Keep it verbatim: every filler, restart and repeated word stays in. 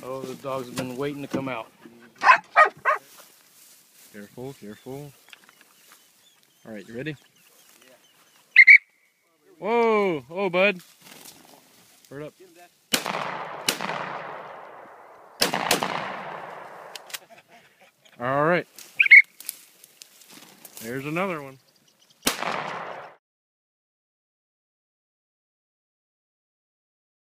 Oh, the dogs have been waiting to come out. Careful, careful. All right, you ready? Yeah. Whoa, oh, bud. Bird up. All right. There's another one.